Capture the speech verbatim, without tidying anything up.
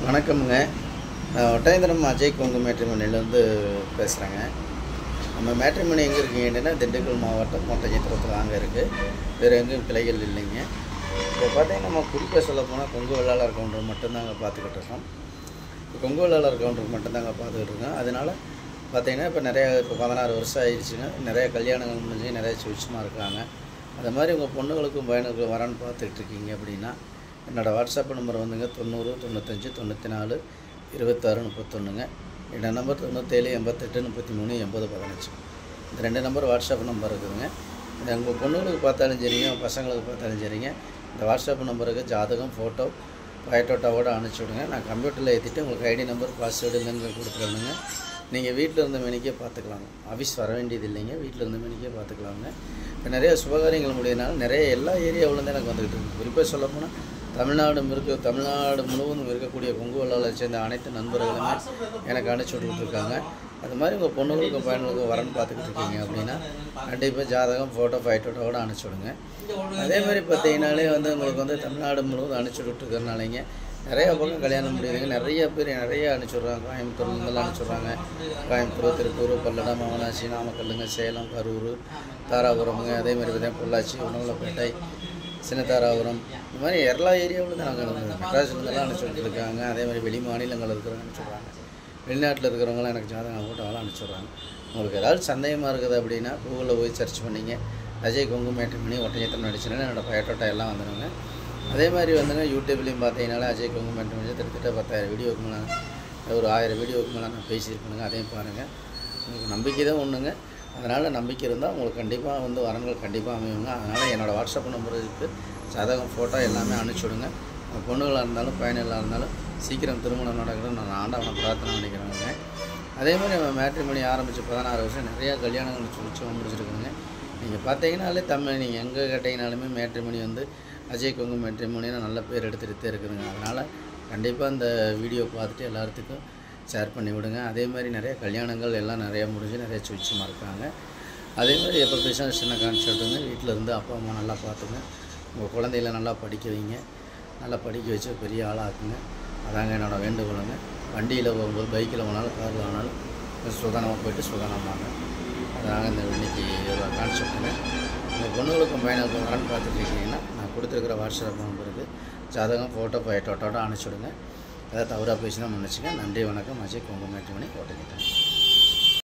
வணக்கம்ங்க. நான் ஒட்டயந்திரம் அஜய் கொங்கு மேட்ரிமோனிலேருந்து பேசுகிறேங்க. நம்ம மேட்ரிமோனி எங்கே இருக்கீங்கன்னா திண்டுக்கல் மாவட்டம் ஒட்டஞ்சத்திரத்தில் அங்கே இருக்குது. வேறு எங்கேயும் கிளைகள் இல்லைங்க. இப்போ பார்த்தீங்கன்னா நம்ம குறிப்பாக சொல்ல போனால் கொங்கு வெள்ளாளர் கவுண்டர் மட்டும்தாங்க பார்த்துக்கிட்டு இருக்கோம். இப்போ கொங்கு வெள்ளாளர் கவுண்டருக்கு மட்டும்தாங்க பார்த்துக்கிட்டு இருக்கோம். அதனால் பார்த்தீங்கன்னா இப்போ நிறையா இப்போ பதினாறு வருஷம் ஆயிடுச்சுங்க. நிறைய கல்யாணங்கள் முடிஞ்சு நிறைய சுவிட்சமாக இருக்காங்க. அது மாதிரி உங்கள் பொண்ணுங்களுக்கும் பையனுக்கும் வரன்னு பார்த்துக்கிட்டு இருக்கீங்க அப்படின்னா என்னோடய வாட்ஸ்அப் நம்பர் வந்துங்க தொண்ணூறு தொண்ணூத்தஞ்சு தொண்ணூற்றி நாலு இருபத்தாறு முப்பத்தொன்றுங்க. என்னோடய நம்பர் தொண்ணூற்றேழு எண்பத்தெட்டு முப்பத்தி மூணு எண்பது பதினஞ்சு. இந்த ரெண்டு நம்பர் வாட்ஸ்அப் நம்பர் இருக்குதுங்க. இந்த உங்கள் பொண்ணுங்களுக்கு பார்த்தாலும் சரிங்க, பசங்களுக்கு பார்த்தாலும் சரிங்க, இந்த வாட்ஸ்அப் நம்பருக்கு ஜாதகம் ஃபோட்டோ பயோட்டோட்டாவோடு அனுப்பிச்சி விடுங்க. நான் கம்ப்யூட்டரில் ஏற்றிட்டு உங்களுக்கு ஐடி நம்பர் பாஸ்வேர்டு இல்லைங்க கொடுத்துருவேனுங்க. நீங்கள் வீட்டில் இருந்த மணிக்கே பார்த்துக்கலாங்க. ஆஃபீஸ் வர வேண்டியது இல்லைங்க, வீட்டில் இருந்த மணிக்கே பார்த்துக்கலாங்க. இப்போ நிறைய சுபகாரியங்கள் முடியதுனால நிறைய எல்லா ஏரியாவிலேருந்து எனக்கு வந்துக்கிட்டு இருக்குது. குறிப்பாக சொல்லப்போனால் தமிழ்நாடு இருக்க தமிழ்நாடு முழுவதும் இருக்கக்கூடிய கொங்கு வெள்ளாளரை சேர்ந்த அனைத்து நண்பர்களுமே எனக்கு அனுப்பிச்சி விட்டுருக்காங்க. அது மாதிரி உங்கள் பொண்ணுங்களுக்கும் பையனுக்கும் வரன்னு பார்த்துக்கிட்டு இருக்கீங்க அப்படின்னா கண்டிப்பாக ஜாதகம் ஃபோட்டோ ஃபைட்டோட்டோட அனுப்பிச்சி விடுங்க. அதே மாதிரி பார்த்தீங்கன்னாலே வந்து உங்களுக்கு வந்து தமிழ்நாடு முழுவதும் அனுப்பிச்சி விட்டுருக்கறனாலேங்க நிறையா பக்கம் கல்யாணம் முடியுதுங்க. நிறைய பேர் நிறைய அனுப்பிச்சுட்றாங்க. கோயம்புத்தூர்லேருந்தெல்லாம் அனுப்பிச்சுட்றாங்க. கோயம்புத்தூர், திருப்பூர், பல்லடம், அவனாசி, நாமக்கல்லுங்க, சேலம், கரூர், தாராபுரமுங்க, அதே மாதிரி பார்த்தீங்கன்னா பொள்ளாச்சி, உணவலப்பேட்டை, சின்ன தாராபுரம், இந்த மாதிரி எல்லா ஏரியாவிலும் தான் நாங்கள் மெட்ராஸ்லேருந்தெல்லாம் அனுப்பிச்சி விட்டுருக்காங்க. அதே மாதிரி வெளி மாநிலங்கள் இருக்கிறவங்க அனுப்பிச்சுட்றாங்க. வெளிநாட்டில் இருக்கிறவங்களாம் எனக்கு ஜாதகம் போட்டோவெல்லாம் அனுப்பிச்சுட்றாங்க. உங்களுக்கு ஏதாவது சந்தேகமாக இருக்குது அப்படின்னா கூகுளில் போய் சர்ச் பண்ணிங்க அஜய் கொங்கு மேட்ரிமோனி ஒட்டஞ்சத்திரம் நடிச்சுன்னா என்னோடய பயோட்டோட்டா எல்லாம் வந்துடுங்க. அதே மாதிரி வந்துங்க யூடியூப்லேயும் பார்த்தீங்கன்னாலே அஜய் கொங்கு மேட்ரிமோனி கிட்டத்தட்ட பத்தாயிரம் வீடியோவுக்கு மேலே ஒரு ஆயிரம் வீடியோவுக்கு மேலே நான் பேசியிருக்கணுங்க. அதையும் பாருங்கள். உங்களுக்கு நம்பிக்கை தான் ஒன்றுங்க. அதனால் நம்பிக்கை இருந்தால் உங்களுக்கு கண்டிப்பாக வந்து வரன்கள் கண்டிப்பாக அமையுங்க. அதனால் என்னோடய வாட்ஸ்அப் நம்பருக்கு ஜாதகம் ஃபோட்டோ எல்லாமே அனுப்பிச்சுடுங்க. பொண்ணுகளாக இருந்தாலும் பையன்களாக இருந்தாலும் சீக்கிரம் திருமணம் நடக்கணும்னு நான் ஆண்டவனை பிரார்த்தனை பண்ணிக்கிறேங்க. அதே மாதிரி நம்ம மேட்ரிமோனி ஆரம்பித்து பதினாறு வருஷம் நிறையா கல்யாணங்கள் சுவிட்சமாக முடிச்சிருக்குங்க. நீங்கள் பார்த்தீங்கன்னாலே தமிழ் நீங்கள் எங்கே கேட்டிங்கனாலுமே மேட்ரிமோனி வந்து அஜய் கொங்கு மேட்ரிமோனின்னு நல்ல பேர் எடுத்துகிட்டே இருக்குதுங்க. அதனால் கண்டிப்பாக இந்த வீடியோ பார்த்துட்டு எல்லாத்துக்கும் ஷேர் பண்ணி விடுங்க. அதே மாதிரி நிறைய கல்யாணங்கள் எல்லாம் நிறையா முடிஞ்சு நிறைய சுவிட்சமாக இருக்காங்க. அதே மாதிரி எப்போ பேசினா சின்ன கான்செப்ட்டுங்க. வீட்டில் இருந்து அப்பா அம்மா நல்லா பார்த்துங்க. உங்கள் குழந்தைகளை நல்லா படிக்க வைங்க. நல்லா படிக்க வச்சு பெரிய ஆளாக்குங்க. அதாங்க என்னோடய வேண்டுகோளுங்க. வண்டியில் போகும்போது பைக்கில் போனாலும் காரில் போனாலும் சுதனமாக போய்ட்டு சுதனமாங்க. அதாங்க இந்த இன்றைக்கி ஒரு கான்செப்ட்டுங்க. உங்கள் பொண்ணுகளுக்கும் பையனுக்கும் வரன்னு பார்த்துட்டு இருக்கீங்கன்னா நான் கொடுத்துருக்குற வாட்ஸ்அப் நம்பருக்கு ஜாதகம் ஃபோட்டோ பயோட்டோட்டோட அனுப்பிச்சுடுங்க. ஏதாவது தவறாக பேசினா மன்னிச்சுங்க. நன்றி, வணக்கம். அஜய் கொங்கு மேட்ரிமோனி ஒட்டஞ்சத்திரம்.